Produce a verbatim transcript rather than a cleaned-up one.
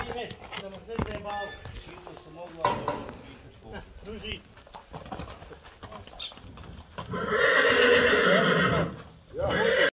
Sine, da nas ne trebao. Isto se mogla, ali ovo je škola. Druži.